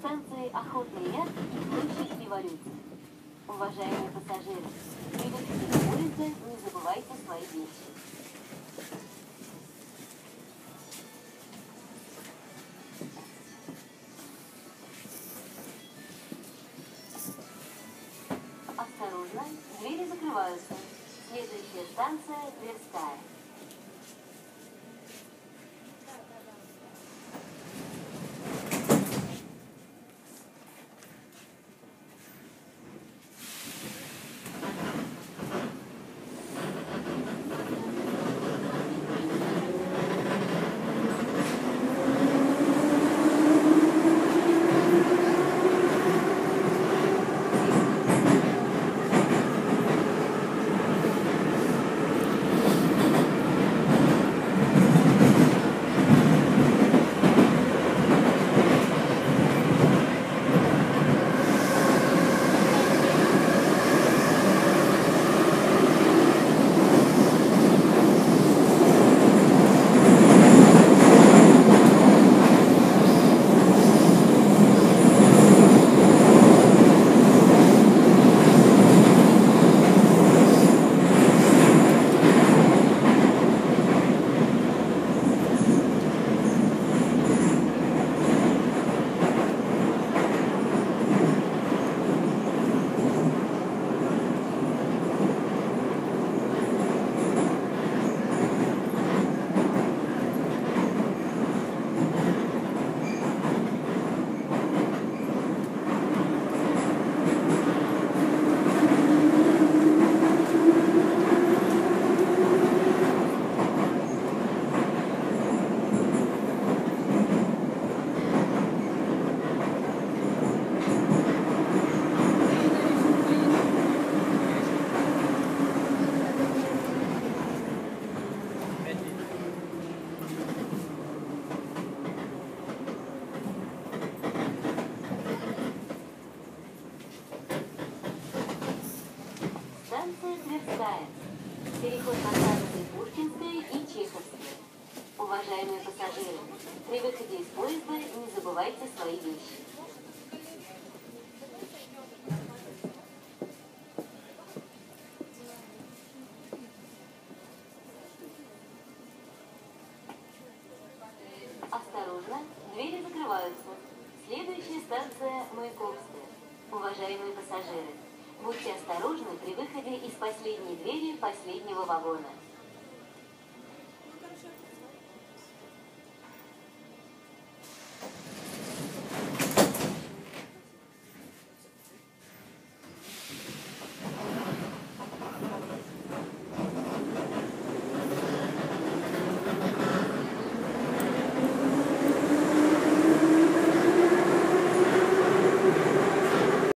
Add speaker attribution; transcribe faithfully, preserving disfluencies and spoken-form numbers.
Speaker 1: станции Охотный ряд и площадь Революции. Уважаемые пассажиры, при выходе из поезда не забывайте свои вещи. Осторожно, двери закрываются. Следующая станция Тверская. Станция Тверская. Переход на станции Пушкинская и Чеховская. Уважаемые пассажиры, при выходе из поезда не забывайте свои вещи. Осторожно, двери закрываются. Следующая станция Маяковская. Уважаемые пассажиры, будьте осторожны при выходе из последней двери последнего вагона.